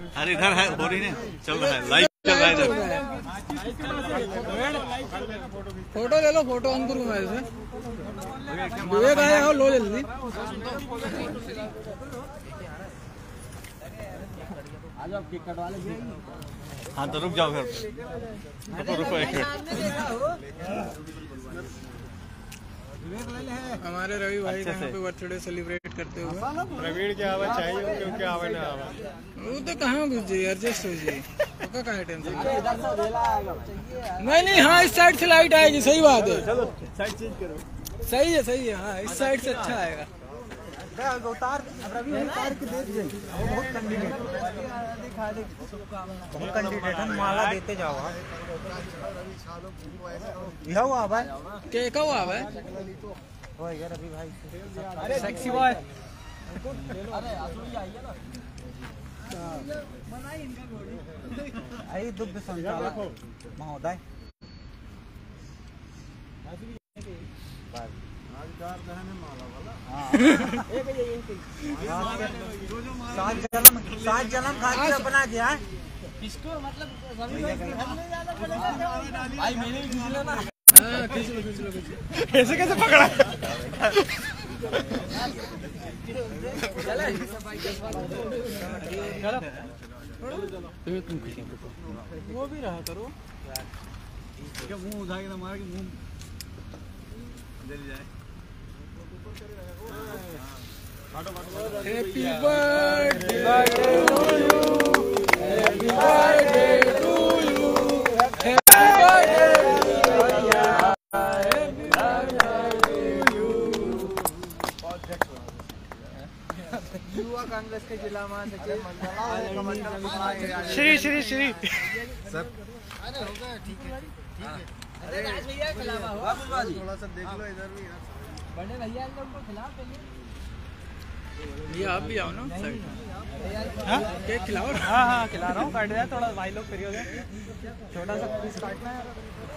अरे इधर है, हो रही है, चल रहा है, लाइव चल रहा है इधर। फोटो ले लो, फोटो ऑन करूँ मैं इसे। विवेक आया हो, लो जल्दी। हाँ तो रुक जाओ घर, रुको एक मिनट। हमारे रवि भाई का यहाँ पे बर्थडे सेलिब्रेट करते हुए। प्रवीण की आवाज चाहिए क्योंकि आवाज ना आवाज वो तो कहाँ घुस जाइए, एडजस्ट हो जाइए, तो कहाँ टेंशन। नहीं हाँ, इस साइड से लाइट आएगी, सही बात है। चलो साइड चेंज करो। सही है हाँ, इस साइड से अच्छा आएगा। उतार रवि उतार के दे दीजिए, बहुत कैंडिडेट माला देते जाओ। यह हुआ भाई, क्या हुआ भाई? रवि भाई सेक्सी बॉय। आई दुग्ध संचालक महोदय, सात जन्म खातिर अपना गया है इसको, मतलब भाई मैंने भी खींच लेना। खींच लो। कैसे पकड़ा? तुम वो भी रहा करो, मुंह उठा के मार के मुंह जल जाए। Happy birthday to you, happy birthday to you, happy birthday युवा कांग्रेस के जिला महासचिव श्री सर। अरे होगा, ठीक है। अरे राज भैया खिलावा हुआ, थोड़ा सा देख लो इधर भी। बड़े भैया उनको खिलाओ पहले। ये आप भी आओ ना साइड। हाँ केक खिलाओ। हाँ खिला रहा हूँ, काट रहा है थोड़ा, भाई लोग फ्री हो गए, छोटा सा पीस काटना है।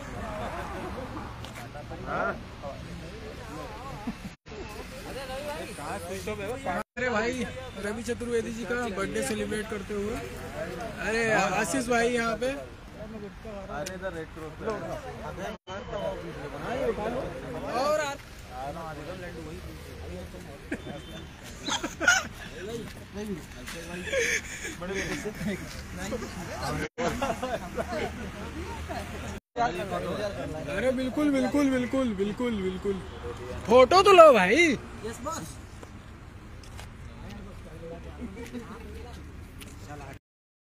अरे भाई रवि चतुर्वेदी जी का बर्थडे सेलिब्रेट करते हुए। अरे आशीष भाई यहाँ पे। अरे इधर रेड क्रॉस और अरे बिल्कुल फोटो तो लो भाई।